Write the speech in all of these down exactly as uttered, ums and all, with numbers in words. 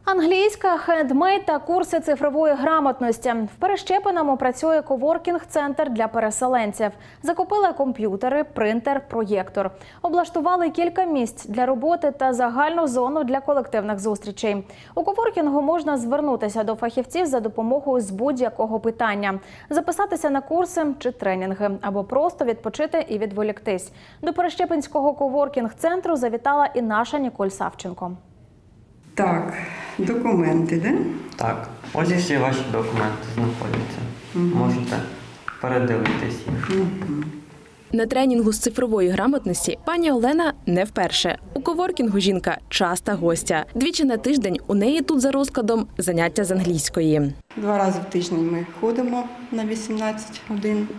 Англійська, хендмейд та курси цифрової грамотності. В Перещепиному працює коворкінг-центр для переселенців. Закупили комп'ютери, принтер, проєктор. Облаштували кілька місць для роботи та загальну зону для колективних зустрічей. У коворкінгу можна звернутися до фахівців за допомогою з будь-якого питання, записатися на курси чи тренінги, або просто відпочити і відволіктись. До Перещепинського коворкінг-центру завітала і наша Ніколь Савченко. Так, документи, да? Так, ось всі ваші документи знаходяться. Угу. Можете передивитись їх. Угу. На тренінгу з цифрової грамотності пані Олена не вперше. У коворкінгу жінка – часта гостя. Двічі на тиждень у неї тут за розкладом заняття з англійської. Два рази в тиждень ми ходимо на вісімнадцять годин.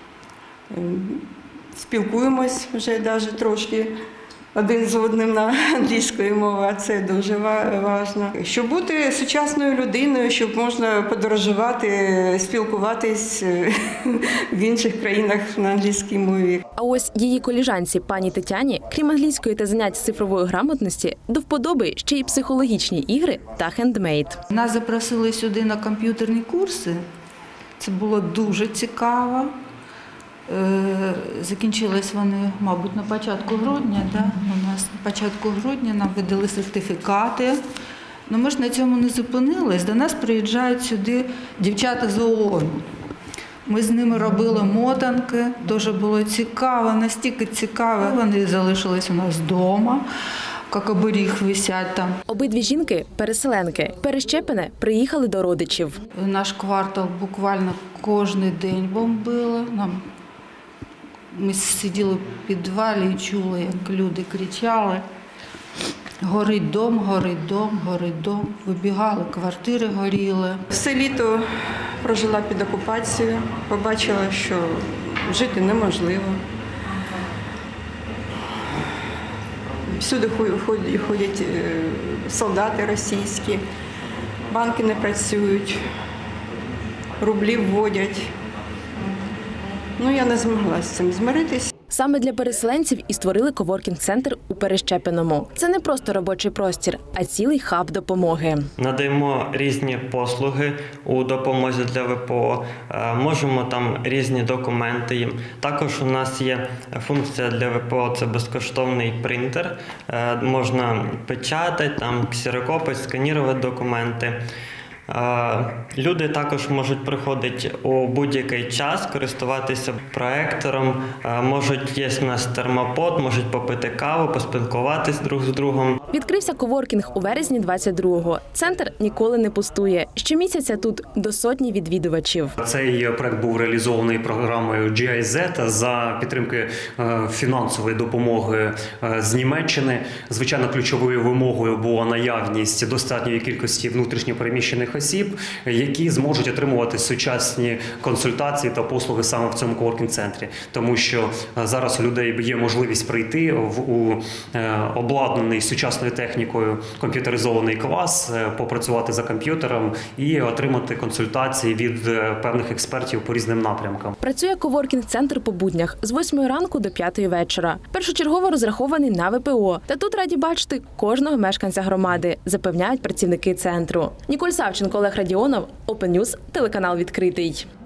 Спілкуємось вже навіть трошки один з одним на англійської мови, а це дуже важливо. Щоб бути сучасною людиною, щоб можна подорожувати, спілкуватись в інших країнах на англійській мові. А ось її коліжанці пані Тетяні, крім англійської та занять з цифрової грамотності, до вподоби ще й психологічні ігри та хендмейд. Нас запросили сюди на комп'ютерні курси. Це було дуже цікаво. Закінчились вони, мабуть, на початку грудня. Да? У нас на початку грудня нам видали сертифікати. Ну, ми ж на цьому не зупинились. До нас приїжджають сюди дівчата з ООН. Ми з ними робили мотанки, дуже було цікаво, настільки цікаво. Вони залишились у нас вдома. Як оберіг висять там. Обидві жінки – переселенки. Перещепине приїхали до родичів. Наш квартал буквально кожен день бомбили. Нам Ми сиділи в підвалі і чули, як люди кричали: «Горить дом, горить дом, горить дом». Вибігали, квартири горіли. Все літо прожила під окупацією, побачила, що жити неможливо. Всюди ходять солдати російські, банки не працюють, рублі вводять. Ну, я не змогла з цим змиритись. Саме для переселенців і створили коворкінг-центр у Перещепиному. Це не просто робочий простір, а цілий хаб допомоги. Надаємо різні послуги у допомозі для ВПО, можемо там різні документи їм. Також у нас є функція для ВПО – це безкоштовний принтер. Можна печатати, там ксерокопити, сканувати документи. Люди також можуть приходити у будь-який час, користуватися проектором, можуть є в нас термопод, можуть попити каву, поспілкуватись друг з другом. Відкрився коворкінг у березні двадцять другого. Центр ніколи не пустує. Щомісяця тут до сотні відвідувачів. Цей проект був реалізований програмою джі ай зет за підтримки фінансової допомоги з Німеччини. Звичайно, ключовою вимогою була наявність достатньої кількості внутрішньопереміщених осіб, які зможуть отримувати сучасні консультації та послуги саме в цьому коворкінг-центрі. Тому що зараз у людей є можливість прийти в у обладнаний сучасною технікою комп'ютеризований клас, попрацювати за комп'ютером і отримати консультації від певних експертів по різним напрямкам. Працює коворкінг-центр по буднях з восьмої ранку до п'ятої вечора. Першочергово розрахований на ВПО. Та тут раді бачити кожного мешканця громади, запевняють працівники центру. Ніколь Савченко, Олег Радіонов, Open News, телеканал «Відкритий».